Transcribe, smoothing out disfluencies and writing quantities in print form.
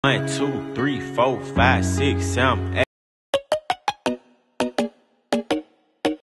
1, 2, 3, 4, 5, 6, 7, 8.